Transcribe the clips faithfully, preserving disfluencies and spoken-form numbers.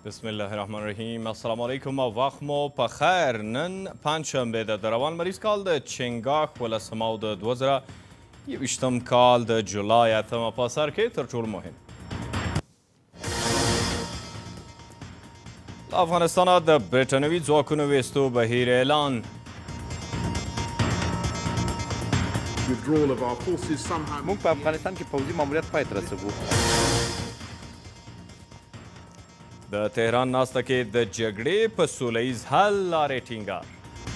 بسم الله الرحمن الرحیم. السلام علیکم او وخت مو په خیر. نن پنجشنبه ده د روان مریض کال د چنګاښ ولسمه او د دوه زره یوویشتم کال د جولای اتمه په سر کې تر ټولو مهم له افغانستانه د برټانوي ځواکونو ویستو بهیر اعلان. موږ په افغانستان کې پوځي ماموریت پای ته رسوو. د تهران ناسته کې د جګړې په سوله ییز حل لارې ټینګار.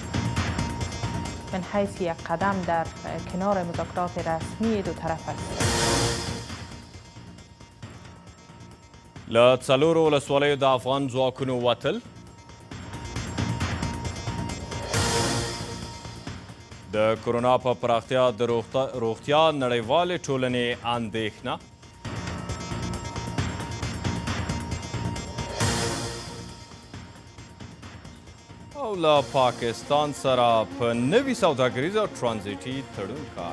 من حیث یک قدم در کنار مذاکرات رسمی دو طرف است. له څلورو ولسوالیو د افغان ځواکونو وتل. د کرونا په پراختیا د روغتیا نړیوالې ټولنې اندېښنه. او له پاکستان سره په نوي سوداګریز او ترانزیټي تړون کار.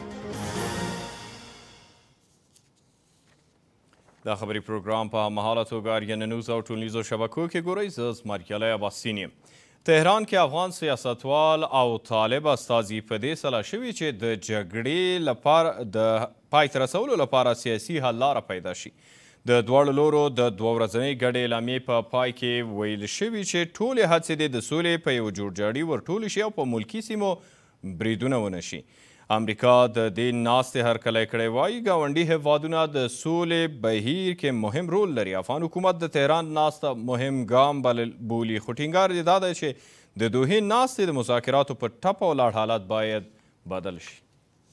دا خبري پروګرام په هممهاله توګه اریانا نیوز او ټولنیزو شبکو کې ګورئ. زه زمرکیالی عباسین یم. تهران کې افغان سیاستوال او طالب استازي په دې سلا شوي چې د جګړې لپاره د پای ته رسولو لپاره سیاسي حل لاره پیدا شي. د دواړو لورو د دوه ورځنۍ ګډې اعلامیې په پای کې ویل شوي چې ټولې هڅې دې د سولې په یو جوړجاړي ورټولې شي او په ملکي سیمو بریدونه ونه شي. امریکا د دې ناستې هرکلی کړی وایي ګاونډي هیوادونه د سولې بهیر کې مهم رول لري. افغان حکومت د تهران ناسته مهم ګام بولي، خو ټینګار یې دا دی چې د دوحې ناستې د مذاکراتو په ټپه ولاړ حالت باید بدل شي.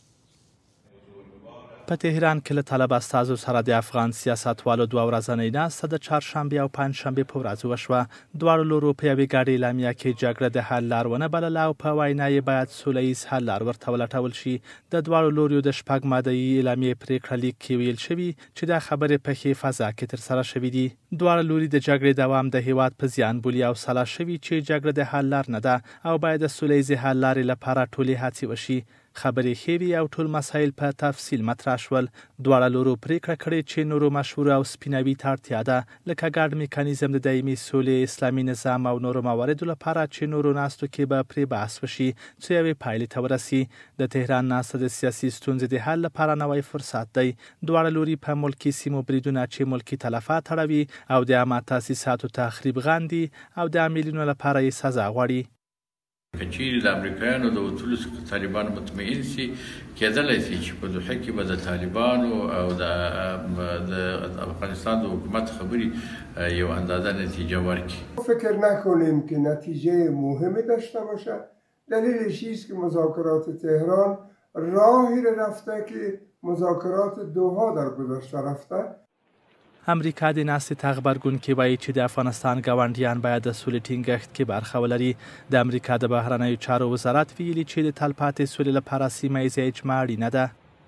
په تهران کې له طالب استازو سره د افغان سیاستوالو دوه ورځنۍ ناسته د چهارشنبې او پنجشنبې په ورځ وشوه. دواړو لورو په یوې ګډې اعلامیه کې جګړه د حل لار ونه بلله او په وینا یې باید سوله ییز حل لار ورته ولټول شي. د دواړو لورو د شپږ مادهیي اعلامیې پرېکړه لیک کې ویل شوي چې دا خبرې په ښې فضا کې ترسره شوي دي. دواړه لوري د جګړې دوام د هیواد په زیان بولي او سلا شوي چې جګړه د حل لار نه ده او باید د سوله ییزې حل لارې لپاره ټولې هڅې وشي. خبرې ښې وي او ټول مسایل په تفصیل مطرح شول. دواړه لورو پرېکړه کړې چې نورو مشهور او سپینوي ته اړتیا ده، لکه ګډ میکانیزم د دایمي سولې، اسلامي نظام او نورو مواردو لپاره چې نورو ناستو کې به پرې بحث وشي څو یوې پایلې ته ورسي. د تهران ناسته د سیاسي ستونزې د حل لپاره نوی فرصت دی. دواړه لوري په ملکي سیمو بریدونه چې ملکي تلفات اړوي او د عامه تاسیساتو تخریب غندي او د عاملینو لپاره یې سزا غواړي. که چیرې د امریکایانو د وتلو څخه طالبان مطمئن سي، کېدلی سي چې په دوحه کې به د طالبانو او د افغانستان د حکومت خبرې یو اندازه نتیجه ورکړي. فکر نکنیم که نتیجه مهمی داشته باشه. دلیلش ایست که مذاکرات تهران راهی رفته که مذاکرات دوحه در گذشته رفته. امریکا د ناستې ته غبرګون کې وایي چې د افغانستان ګاونډیان باید د سولې ټینګښت کې برخه ولري. د امریکا د بهرنیو چارو وزارت ویلي چې د تلپاتې سولې لپاره سیمه ییزه اجماع اړینه ده.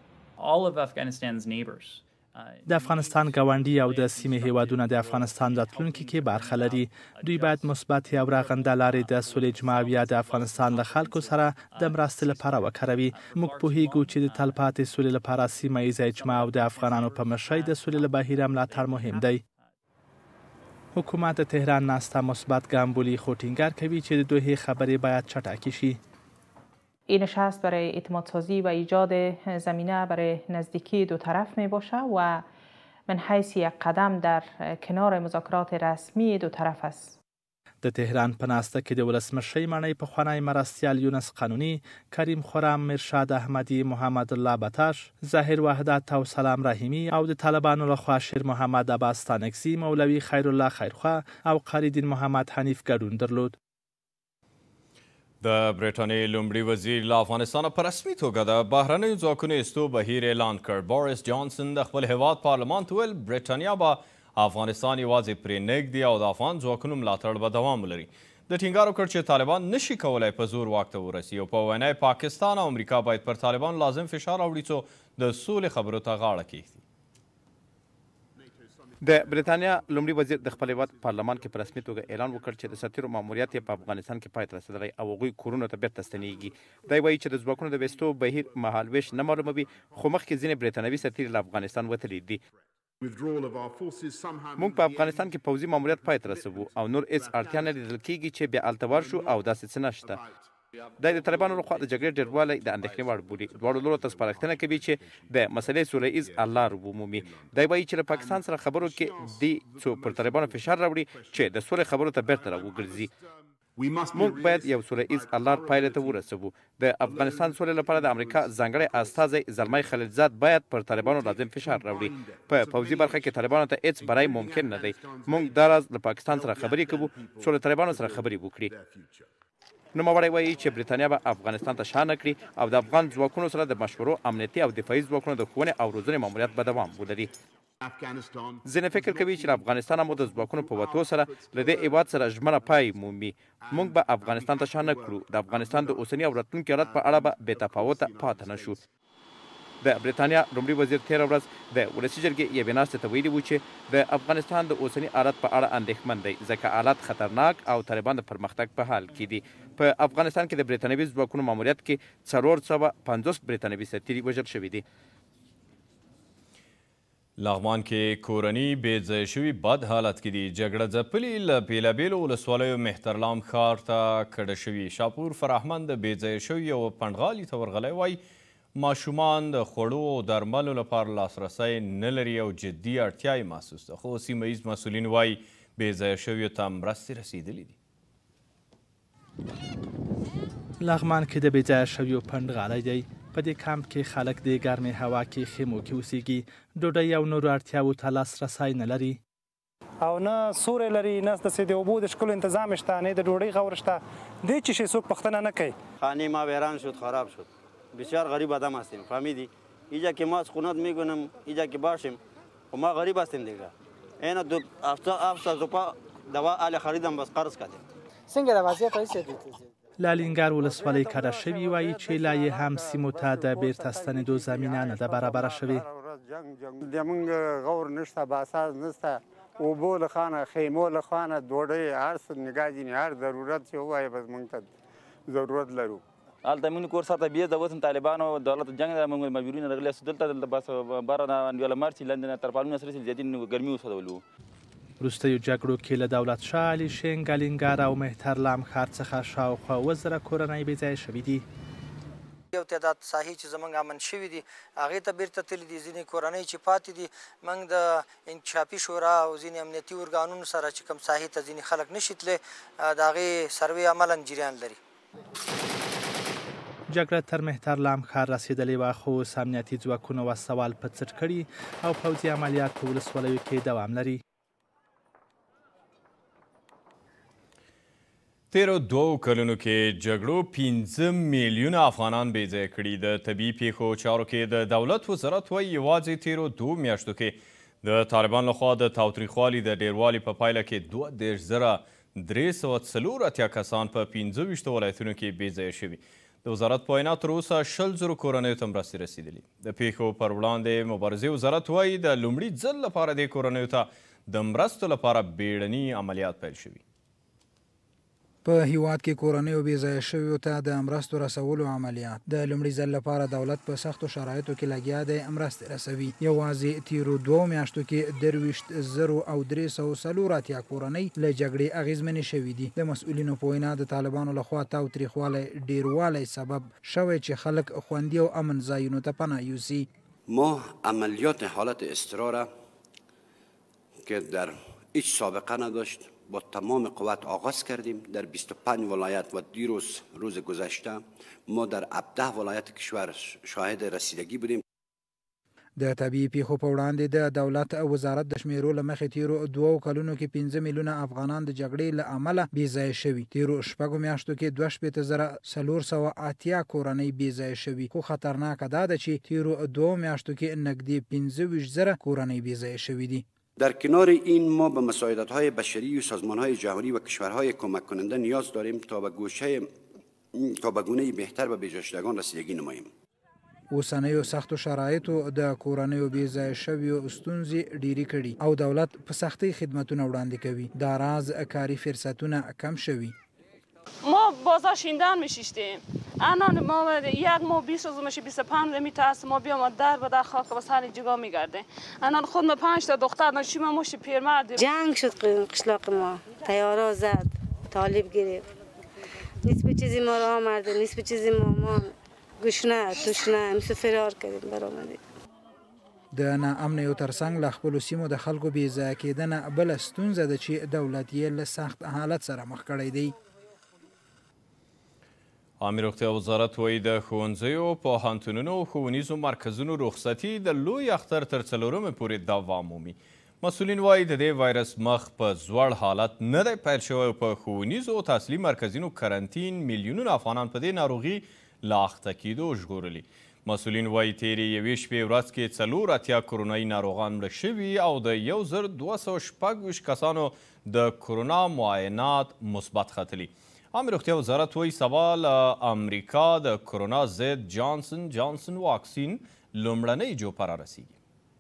د افغانستان ګاونډي او د سیمې هیوادونه د افغانستان راتلونکي کې برخه لري. دوی باید مثبت او رغنده لارې د سولې اجماع یا د افغانستان له خلکو سره د مرستې لپاره وکاروي. موږ پوهیږو چې د تلپاتې سولې لپاره سیمه ییزه اجماع او د افغانانو په مشرۍ د سولې له بهیره ملاتړ مهم دی. حکومت د تهران ناسته مثبت ګام بولي، خو ټینګار کوي چې د دوحې خبرې باید چټکې شي. این نشست برای اعتماد سازی و ایجاد زمینه برای نزدیکی دو طرف می باشه و من حیث یک قدم در کنار مذاکرات رسمی دو طرف است. د تهران په ناسته کې د ولسمشرۍ ماڼۍ پخوانی مرستیال یونس قانوني، کریم خرم، مرشاد احمدي، محمد الله بتاش، ظاهر وحدت او سلام رحیمی او د طالبانو لخوا شیر محمد عباس ستانکزي، مولوي خیر الله خیرخوا او قاری دین محمد حنیف ګډون درلود. د برټانیې لومړي وزیر له افغانستانه په رسمي توګه د بهرنیو ځواکونو ایستو بهیر اعلان کړ. بوریس جانسن د خپل هیواد پارلمان ته ویل برټانیا به افغانستان یوازې پرې نږدي او د افغان ځواکونو ملاتړ به دوام ولري. د ټینګار وکړ چې طالبان نشي کولی په زور واک ته ورسي او په وینا پاکستان او امریکا باید پر طالبان لازم فشار راوړي څو د سولې خبرو ته غاړه کیږدي. د برېټانیا لومړي وزیر د خپل هیواد پارلمان کې په رسمي توګه اعلان وکړ چې د سرتیرو ماموریت یې په افغانستان کې پای ته رسېدلی او هغوی کورونو ته بیرته ستنېږي. دی وایي چې د ځواکونو د ویستو بهیر مهالویش نه معلوموي، خو مخکې ځینې برېټانوي سرتیري له افغانستان وتلي دي. موږ په افغانستان کې پوځي ماموریت پای ته رسوو او نور هېڅ اړتیا نه لیدل کېږي چې بیا هلته ورشو او داسې څه نشته. دا د طالبانو لخوا د جګړې ډېروالی د اندېښنې وړ بولي. دواړو لورو ته سپارښتنه کوي چې د مسلې سوله ییز حل لار ومومي. دی وایي چې له پاکستان سره خبرو کې دې څو پر طالبانو فشار راوړي چې د سولې خبرو ته بیرته راوګرځي. موږ باید یو سوله ییز حل لار پایلې ته ورسوو. د افغانستان سولې لپاره د امریکا ځانګړی استازی زلمی خلیلزاد باید پر طالبانو لازم فشار راوړي. په پوځي برخه کې طالبانو ته هېڅ بری ممکن نه دی. موږ دا راز له پاکستان سره خبرې کوو څو له طالبانو سره خبرې وکړي. نوموړی وایي چې برېټانیا به افغانستان ته شا نه کړي او د افغان ځواکونو سره د مشورو امنیتي او دفاعي ځواکونو د ښوونې او روزنې ماموریت به دوام ولري. ځینې فکر کوي چې له افغانستانه مو د ځواکونو په وتو سره له دې هېواد سره ژمنه پای مومي. موږ به افغانستان ته شا نه کړو. د افغانستان د اوسني او راتلونکي حالت په اړه به بې تفاوته پاتې نه شو. د برېټانیا لومړي وزیر تېره ورځ د ولسي جرګې یوې ناستې ته ویلي وو چې د افغانستان د اوسني حالت په اړه اندېښمن دی ځکه حالات خطرناک او طالبان د پرمختګ په حال کې دي. په افغانستان کې د برېټانوي ځواکونو ماموریت کې څلور سوه پنځوس برېټانوي سرتیري وژل شوي دي. لغمان کې کورني بې ځایه شوي بد حالت کې دي. جګړه ځپلي له بېلابېلو ولسوالیو مهترلام ښار ته کډه شوي. شاپور فرهمند د بې ځایه شوي یو پنډغالي ته ورغلی وایي ماشومان د خوړو او درملو لپاره لاسرسی نه لري او جدي اړتیا یې محسوس ده. خو سیمه ییز مسؤلین وایي بې ځایه شویو ته مرستې رسیدلي دي. لغمان کې د بې ځایه شویو پنډغالی دی. په دې کمپ کې خلک د ګرمې هوا کې خیمو کې اوسېږي. ډوډۍ او نورو اړتیاوو ته لاسرسی نه لري او نه سوری لري، نه داسې د اوبو د څښلو انتظام شته، نه د ډوډۍ غور شته. دې چې شی څوک پوښتنه نه کوي. خانه ما ویران شد، خراب شد. بسیار غریب آدم هستیم، فهمیدی؟ اینجا که ما از خونت میگونم اینجا که باشیم و ما غریب هستیم دیگه. اینا دو هفتصد روپا دوا آل خریدم بس قرض کردیم. څنګه د وضعیت ایسه دي؟ لالینګر ولسوالۍ کډه شوي وایي چې لا یې هم سیمو ته د بیرته ستنېدو زمینه نه ده برابره شوې. زموږ غور نشته، باساز نشته، اوبو له خانه، خیمو له خانه، ډوډۍ هر څه نګاه ځینې هر ضرورت چې ووایه بس موږ ته ضرورت لرو. هلته موږ کور ساته بیا د وطن طالبانو دولت جنګ ده، موږ مجبورین راغلي یو دلته بس باره نه انډیواله مار چې لاندې نه تر پالونه سره زیاتې ګرمي وسودولو. وروستیو جګړو کې له دولت شاه علي شین، لالینګر او مهترلام ښار څخه شاوخوا اووه زره کورنۍ بې ځایه شوي دي. یو تعداد ساحې چې زموږ امن شوي دي هغې ته بیرته تللي دي. ځینې کورنۍ چې پاتې دي موږ د انکشافي شورا او ځینې امنیتي ارګانونو سره چې کوم ساحې ته ځینې خلک نشي تللی د هغې سروې عملاً جریان لري. جګړه تر مهترلام ښار رسېدلې وه خو اوس امنیتي ځواکونو وسوال په څټ کړي او پوځي عملیات په ولسوالیو کې دوام لري. تیرو دوو کلونو کې جګړو پنځه میلیونه افغانان بې ځایه کړي. د طبیعي پیښو چارو کې د دولت وزارت وایي یوازې تیرو دوو میاشتو کې د طالبان لخوا د تاوتریخوالي د ډیروالي په پایله کې دوه دېرش زره درې سوه څلور اتیا کسان په پنځه ویشتو ولایتونو کې بې ځایه شوي. د وزارت په وینا تر اوسه شل زرو کورنیو ته مرستې رسیدلي. د پیښو پر وړاندې مبارزې وزارت وایي د لومړي ځل لپاره دې کورنیو ته د مرستو لپاره بیړني عملیات پیل شوي. په هیواد کې کورنیو بې ځایه شویو ته د مرستو رسولو عملیات د لومړي ځل لپاره دولت په سختو شرایطو کې لګیا دی مرستې رسوي. یوازې تیرو دوو میاشتو کې درویشت زرو او درې سوه څلور اتیا کورنۍ له جګړې اغېزمنې شوي دي. د مسؤلینو په وینا د طالبانو لخوا تاوتریخوالی ډیروالی سبب شوی چې خلک خوندي او امن ځایونو ته پناه یوسي. ما عملیات حالت اضطرار که در هیچ سابقه نداشت با تمام قوت آغاز کردیم. در بیست و پنج ولایت و دیروز روز گذشته ما در هفده ولایت کشور شاهد رسیدگی بودیم. د طبیعي پیښو په وړاندې د دولت وزارت د شمیرو له مخې تیرو دوو کلونو کې پنځه میلیونه افغانان د جګړې له امله بې ځایه شوي. تیرو شپږو میاشتو کې دوه شپېته زره څلور سوه اتیا کورنۍ بې ځایه شوي. خو خطرناکه دا ده چې تیرو دوو میاشتو کې نږدې پنځه ویشت زره کورنۍ بې ځایه شوي دي. در کنار این ما به مساعدت‌های بشری و سازمان‌های جهانی و کشورهای کمک کننده نیاز داریم تا به گوشه تا به گونه‌ای بهتر به بې‌جاشدگان رسیدگی نماییم. اوسنیو سختو شرایطو د کورنیو بې ځایه شویو ستونزې ډېرې کړي او دولت په سختۍ خدمتونه وړاندې کوي. دا راز کاري فرصتونه کم شوي. ما ما بازار شیندن میشیشتیم الان ما یک ماه بیست روز میشه بیست و پنج میترسیم ما بیام در به در خاک بس حال جگا میگرده الان خود ما پنج تا دختر نشیم ما مش پیرمرد جنگ شد قشلاق ما تیارا زد طالب گرفت نیست به چیزی ما را آمرده نیست به چیزی ما ما گشنه توشنه مثل فرار کردیم برآمدیم د ناامنۍ او ترڅنګ له خپلو سیمو د خلکو بې ځایه کېدنه بله ستونزه ده چې دولت یې له سخت حالت سره مخ کړی دی. عامې روغتیا وزارت وایي د ښوونځیو پوهنتونونو او ښوونیزو مرکزونو رخصتي د لوی اختر تر څلورمې پورې دوام مومي. مسؤلین وایي د دې وایرس مخ په زوړ حالت نه دی پیل شوی او په ښوونیزو او تحصیلي مرکزونو کرنتین میلیونونه افغانان په دې ناروغي له اخته کېدو ژغورلي. مسؤلین وایي تېرې یوې شپې ورځ کې څلور اتیا کورونایي ناروغان مړه شوي او د یو زر دوه سوه شپږ ویشت کسانو د کرونا معاینات مثبت ختلي. عامې روغتیا وزارت وایي سبا له امریکا د کرونا ضد جانسن جانسن واکسین لومړنۍ جوپه رارسیږي.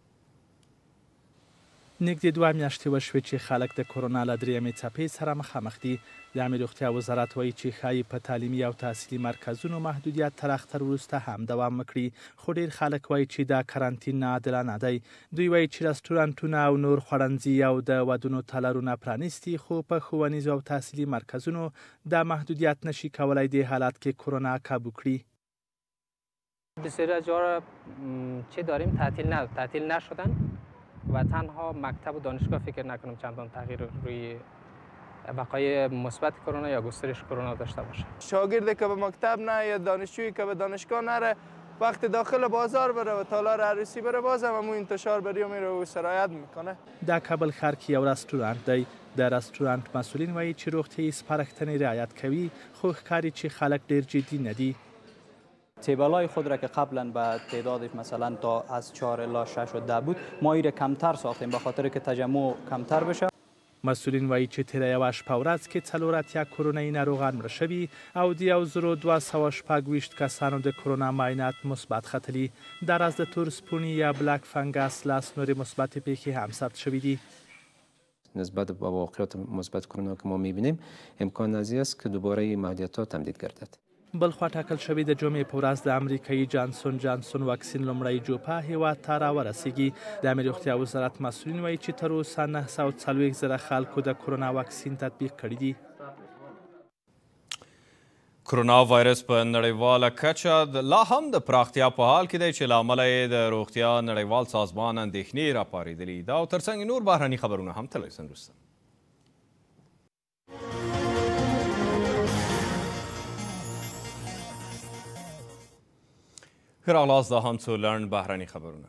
نږدې دوه میاشتې وشوې چې خلک د کرونا له درېیمې څپې سره مخامخ دي. د عامې روغتیا وزارت وایي چې ښایي په تعلیمي او تحصیلي مرکزونو محدودیت تر اختر وروسته هم دوام وکړي، خو ډېر خلک وایي چې دا کرنتین ناعادلانه دی. دوی وایي چې رستورانتونه او نور خوړنځي او د ودونو تالارونه پرانیستي، خو په ښوونیزو او تحصیلي مرکزونو دا محدودیت نشي کولی دې حالت کې کرونا کابو کړي. بسیاری از جاها چه داریم تعطیل نه تعطیل نشدن و تنها مکتب و دانشگاه فکر نکنم چندان تغییر روی بقای مثبت کرونا یا گسترش کرونا داشته باشه. شاگردی که به مکتب نه یا دانشجویی که به دانشگاه نره وقت داخل بازار بره و تالار عروسی بره باز هم امون انتشار بری و میره و سرایت میکنه. دا کابل ښار کې یو رستورانت دی. د رستورانت مسئولین وایي چې روغتیایي سپارښتنې رعایت کوي، خو ښکاري چې خلک ډېر جدي نه دي. تیبلای خود را که قبلا به تعداد مثلا تا از چهار الی شش و ده بود ما این را کمتر ساختیم به خاطر که تجمع کمتر بشه. مسئولین وایي چې تېره یوه شپه ورځ کې څلور اتیا کورونایي ناروغان مړه شوي او د یو زرو دوه سوه شپږ ویشت کسانو د کرونا معاینات مثبت ختلي. در از د تور سپونی یا بلک فنگس لاس نورې مثبت پیښې هم ثبت شوي دي. نسبت به واقعات مثبت کرونا که ما می‌بینیم امکان ازی است که دوباره محدودیت‌ها تمدید گردد. بلخوا ټاکل شوې د جمعې په ورځ د امریکایي جانسون جانسون واکسین لومړی جوپه هیواد ته راورسیږي. د عامې روغتیا وزارت مسؤلین وایي چې تر اوسه نهه سوه څلوېښت زره خلکو د کرونا واکسین تطبیق کړی دی. کرونا وایرس په نړیواله کچه لا هم د پراختیا په حال کې دی چې له امله یې د روغتیا نړیوال سازمان اندېښنې راپارېدلي. دا او ترڅنګ نور بهرني خبرونه هم تللی سن وروسته. ښه راغلاست، دا هم څو لنډ بهرني خبرونه.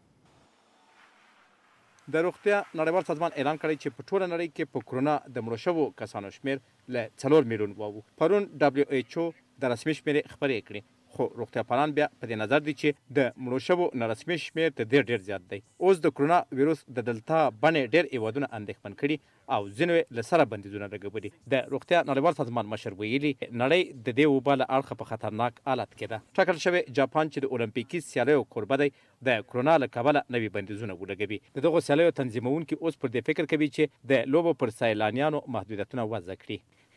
د روغتیا نړیوال سازمان اعلان کړی چې په ټوله نړۍ کې په کرونا د مړو شوو کسانو شمېر له څلور میلیون واوښت. پرون ډبلیو ایچ او د رسمي شمېرې خپرې کړې، خو روغتیا پالان بیا په دې نظر دي چې د مړو شوو نارسمي شمېر تر دې ډېر زیات دی. اوس د کرونا ویروس د دلتا بڼې ډېر هېوادونه اندېښمن کړي او ځینو یې له سره بندیزونه لګولي. د روغتیا نړیوال سازمان مشر ویلي نړۍ د دې وبا له اړخه په خطرناک حالت کې ده. ټاکل شوی جاپان چې د اولمپیکي سیالیو کوربه دی د کرونا له کبله نوي بندیزونه ولګوي. د دغو سیالیو تنظیمونکي اوس پر دې فکر کوي چې د لوبو پر سیلانیانو محدودیتونه وضع کړي.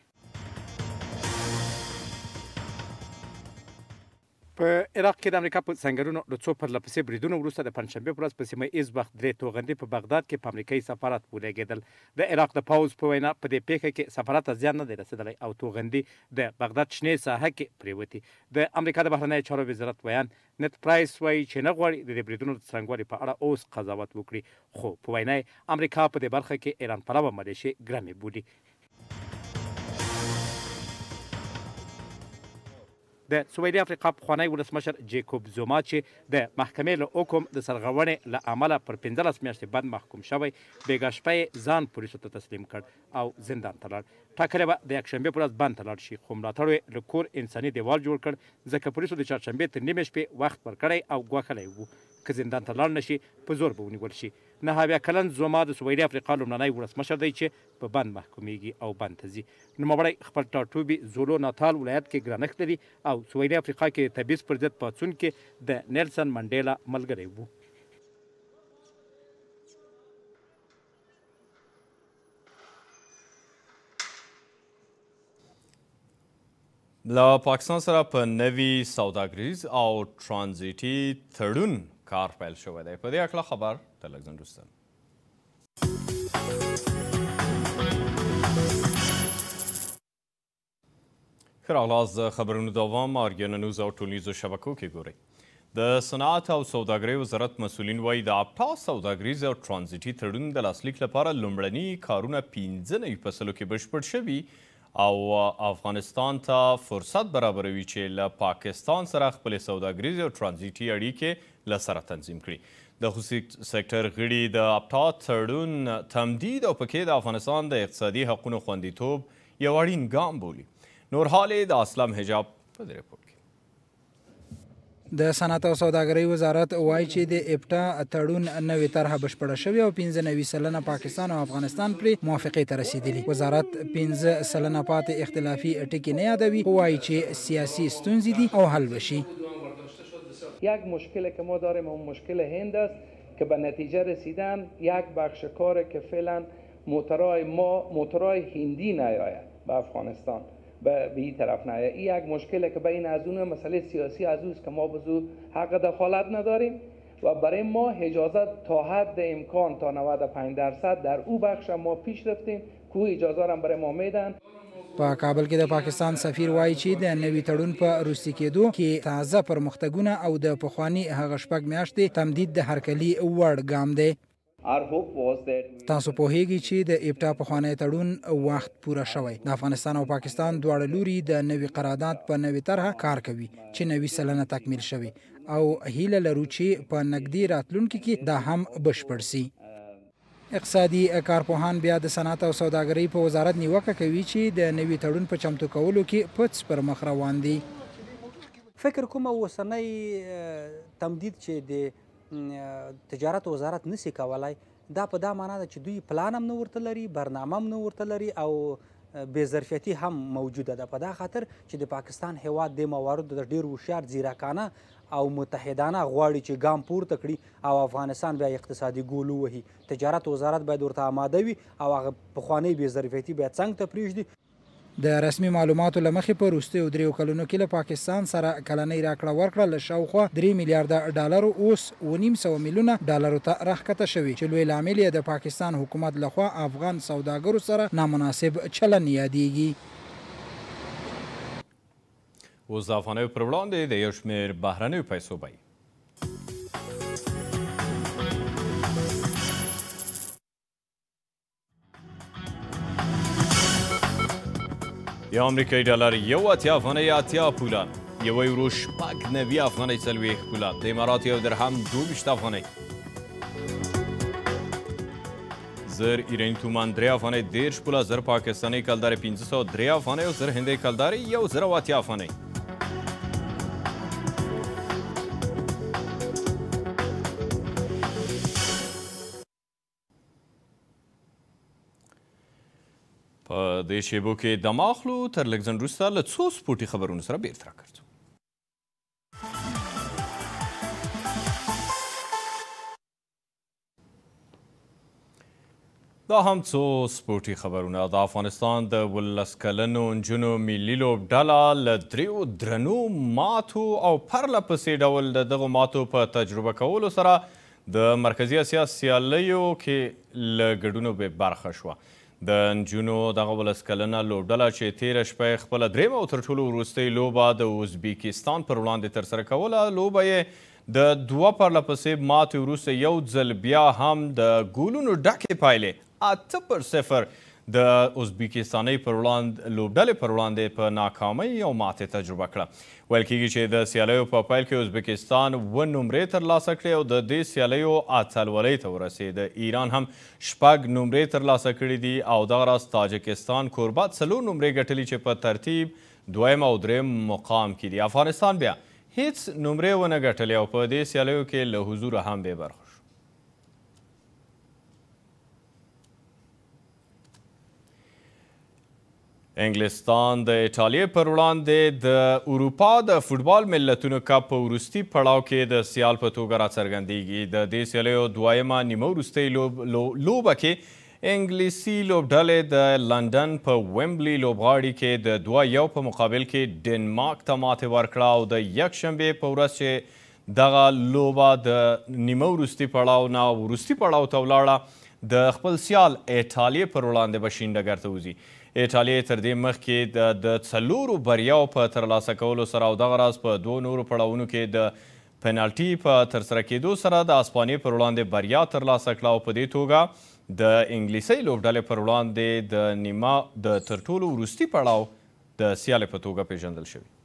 په عراق کې د امریکا په سنګرونو د څو پرله پسې بریدونو وروسته د پنجشنبې په ورځ په سیمه ایز وخت درې توغندي په بغداد کې په امریکایي سفارت ولګېدل. د عراق د پوځ په وینا په دې پیښه کې سفارت ته زیان نه دی رسېدلی او توغندي د بغداد شنې ساحه کې پرېوتې. د امریکا د بهرنیو چارو وزارت ویان نت پرایس وایي چې نه غواړي د دې بریدونو د څرنګوالي په اړه اوس قضاوت وکړي، خو په وینا یې امریکا په دې برخه کې ایران پلوه ملیشې ګرمې بولي. د سویلي افریقا پخوانی ولسمشر جیکوب زوما چې د محکمې له حکم د سرغړونې له امله پر پنځلس میاشتې بعد محکوم شوی، بېګا شپه یې ځان پولیسو ته تسلیم کړ او زندان ته لاړ. ټاکلی به د یکشنبې په ورځ بند ته لاړ شي، خو ملاتړو یې له کور انساني دیوال جوړ کړ ځکه پولیسو د چهارشنبې تر نیمې شپې وخت ورکړی او ګواښلی و که زندان ته لاړ نه شي په زور به ونیول شي. نهه اویا کلن زوما د سویلي افریقا لومړنی ولسمشر دی چې په بند محکومیږي او بند ته ځي. نوموړی خپل ټاټوبي زولو ناتال ولایت کې ګرانښت لري او سویلي افریقا کې د تبعیض پر ضد پاڅون کې د نیلسن منډیلا ملګری و. له پاکستان سره په نوي سوداګریز او ترانزیټي تړون کار پیل شوی دی. په دې هکله خبر تر لږ ځنډ وروسته. ښه راغلاست. د خبرونو دوام آریانا نیوز او ټولنیزو شبکو کې ګورئ. د صنعت او سوداګرۍ وزارت مسؤلین وایي د ابټا سوداګریز او ترانزیټي تړون د لاسلیک لپاره لومړني کارونه پنځه نوي فصلو کې بشپړ شوي او افغانستان ته فرصت برابروي چې له پاکستان سره خپلې سوداګریزې او ترانزیټي اړیکې له سره تنظیم کړي. د خصوصي سکتر غړي د ابټا تړون تمدید او پکې د افغانستان د اقتصادي حقونو خوندیتوب یو اړین ګام بولي. نور حالې د اسلام حجاب په دې رپورټ کې. د صنعت او سوداګرۍ وزارت وایي چې د ابټا تړون نوې طرحه بشپړه شوې او پنځه نوي سلنه پاکستان او افغانستان پرې موافقې ته رسیدلي. وزارت پنځه سلنه پاتې اختلافي ټکي نه یادوي، وایي چې سیاسي ستونزې دي او حل بشي. یک مشکلی که ما داریم اون مشکل هند است که به نتیجه رسیدن یک بخش کاره که فعلا موترهای ما موترهای هندی نیاید به افغانستان به این طرف نه. این یک مشکله که بین از اون مسئله سیاسی از اوست که ما بزو حق دخالت نداریم و برای ما اجازه تا حد امکان تا نود و پنج درصد در او بخش ما پیش رفتیم که اجازه را برای ما میدن. په کابل کې د پاکستان سفیر وایي چې د نوي تړون په روسي کېدو کې تازه پرمختګونه او د پخواني هغه شپږ میاشتې تمدید د هرکلي وړ ګام دی. تاسو پوهیږئ چې د ابټا پخوانی تړون وخت پوره شوی. د افغانستان او پاکستان دواړه لوري د نوي قرارداد په نوي طرحه کار کوي چې نوي سلنه تکمیل شوی او هیله لرو چې په نږدې راتلونکي کې دا هم بشپړ سي. اقتصادي کارپوهان بیا د صنعت او سوداګرۍ په وزارت نیوکه کوي چې د نوي تړون په چمتو کولو کې پڅ پر مخ روان دي. فکر کوم اوسنی تمدید چې د تجارت وزارت نسی کولای دا په دا معنا ده چې دوی پلان هم نه ورته لري، برنامه هم نه ورته لري او بې ظرفیتي هم موجوده ده. په دا خاطر چې د پاکستان هیواد د مواردو د ډېر هوښیار ځیرکانه او متحدانه غواړي چې ګام پورته کړي او افغانستان بیا اقتصادي ګولو وهي. تجارت وزارت باید ورته آماده وي او هغه پخوانۍ بې ظرفیتي باید څنګ ته پرېږدي. د رسمي معلوماتو له مخې په وروستیو دریو کلونو کې له پاکستان سره کلنۍ راکړه ورکړه له شاوخوا درې میلیارده ډالرو اوس اوه نیم سوه میلیونه ډالرو ته راښکته شوي چې لوی لامل یې د پاکستان حکومت لخوا افغان سوداګرو سره نامناسب چلن یادیږي. اوس د افغانیو پر وړاندې د یو شمېر بهرنیو پیسو بیې. یو امریکایي ډالر یو اتیا افغانۍ اتیا پولاد، یو یورو شپږ نوي افغانۍ څلوېښت پولاد، د امارات یو درهم دوه ویشت افغانۍ، زر ایراني تومان درې افغانۍ دېرش پوله، زر پاکستاني کلدارې پنځه سوه درې افغانۍ او زر هندۍ کلدارې یو زر او اتیا افغانۍ. په دې شیبو کې دمه اخلو. تر لږ ځنډ وروسته له څو سپورټي خبرونو سره بیرته راګرځو. دا هم څو سپورټي خبرونه. د افغانستان د ولس کلنو نجونو ملي لوبډله له دریو درنو ماتو او پرله پسې ډول د دغو ماتو په تجربه کولو سره د مرکزي اسیا سیالیو کې له ګډونو بې برخه شوه. د نجونو دغه ولس کلنه لوبډله چې تېره شپه خپله درېیمه او تر ټولو وروستۍ لوبه د ازبیکستان پر وړاندې ترسره کوله، لوبه یې د دوه پرله پسې ماتې وروسته یو ځل بیا هم د ګولونو ډکې پایلې اته پر صفر د ازبیکستانۍ پر وړاندې لوبډلې پر وړاندې په ناکامۍ او ماتې تجربه کړه. ویل کېږي چې د سیالیو په پیل کې ازبکستان اوه نمرې ترلاسه کړې او د دې سیالیو اتلولۍ ته ورسېد. ایران هم شپږ نمرې ترلاسه کړې دي او دغه راز تاجکستان کوربه څلور نمرې ګټلي چې په ترتیب دویم او دریم مقام کې دي. افغانستان بیا هیڅ نمرې ونه ګټلې او په دې سیالیو کې له حضوره هم بې برخه. انګلستان د ایټالیې پر وړاندې د اروپا د فوټبال ملتونو کپ په وروستي پړاو کې د سیال په توګه راڅرګندېږي. د دې سیالیو دویمه نیمه وروستۍ لوبه کې انګلیسي لوبډلې د لندن په ویمبلي لوبغاړي کې د دوه یو په مقابل کې ډنمارک ته ماتې ورکړه او د یکشنبې په ورځ چې دغه لوبه د نیمه وروستي پړاو نه وروستي پړاو ته ولاړه د خپل سیال ایټالیې پر وړاندې به شین ډګر ته وځي. ایټالیې تر دې مخکې د څلورو بریاو په ترلاسه کولو سره او دغه راز په دوو نورو پړاوونو کې د پنالټي په ترسره کېدو سره د اسپانیې پر وړاندې بریا ترلاسه کړه او په دې توګه د انګلیسۍ لوبډلې پر وړاندې د نیمه د تر ټولو وروستي پړاو د سیالې په توګه پیژندل شوي.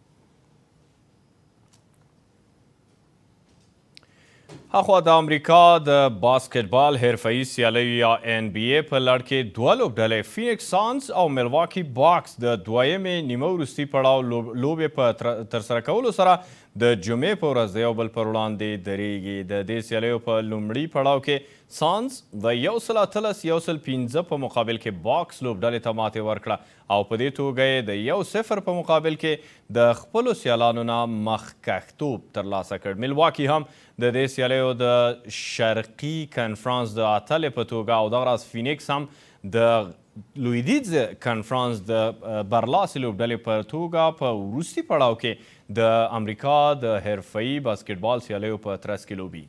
اخوا د امریکا د باسکټبال حرفه‌ایي سیالیو یا ان بی ای په لړ کې دوه لوبډلې فینکس سانز او ملواکي باکس د دویمې نیمه وروستي پړاو لوبې په ترسره کولو سره د جمعې په ورځ د یو بل پر وړاندې درېږي. د دې سیالیو په لومړي پړاو کې سانز د یو سل اتلس یو سل پنځه په مقابل کې باکس لوبډلې ته ماتې ورکړه او په دې توګه یې د یو صفر په مقابل کې د خپلو سیالانو نه مخکښتوب ترلاسه کړ. ملواکي هم د دې سیالیو د شرقي کنفرانس د اتلې په توګه او دغه راز فینکس هم د لویدیځ کنفرانس د برلاسې لوبډلې په توګه په وروستي پړاو کې د امریکا د حرفه‌ایي باسکټبال سیالیو په ترڅ کې لوبیږي.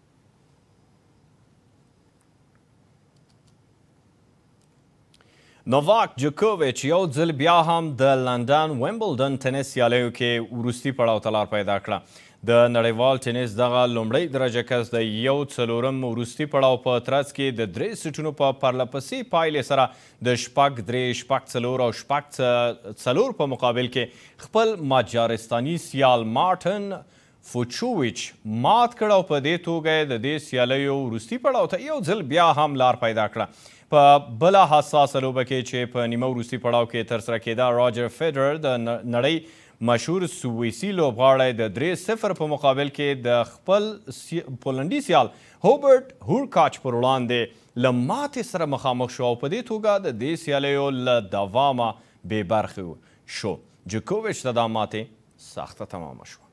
نوواک جوکوویچ یو ځل بیا هم د لندن ویمبلډن ټینس سیالیو کې وروستي پړاو ته لار پیدا کړه. د نړیوال ټینس دغه لومړی درجه کس د یو څلورم وروستي پړاو په ترڅ کې د درې سیټونو په پرلپسې پایلې سره د شپږ درې شپږ څلور او شپږ څلور په مقابل کې خپل ماجارستاني سیال مارټن فوچوویچ مات کړ او په دې توګه د دې سیالیو وروستي پړاو ته یو ځل بیا هم لار پیدا کړه. په بله حساسه لوبه کې چې په نیمه وروستي پړاو کې ترسره کېده راجر فیډرر د نړۍ مشهور سویسي لوبغاړی د درې صفر په مقابل کې د خپل پولنډي سیال هوبرټ هورکاچ پر وړاندې له ماتې سره مخامخ شو او په دې توګه د دې سیالیو له دوامه بې برخې شو. جوکوویچ ته دا ماتې سخته تمامه شوه.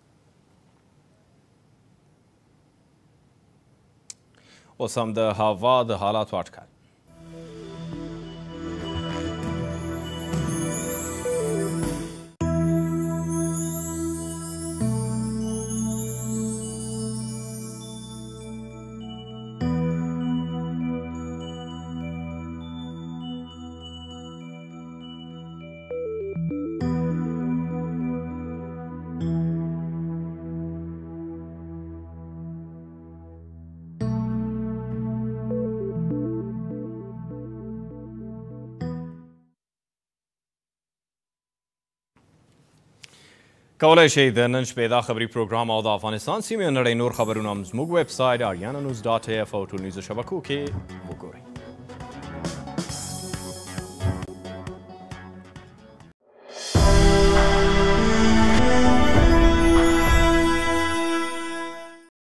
اوس هم د هوا د حالاتو اټکل. کولای شئ د نن شپې دا خبري پروګرام او د افغانستان سیمې نړۍ نور خبرونه هم زموږ ویب سایټ آریانا نیوز ډاټ ای اف او ټول نیوزو شبکو کې وګورئ.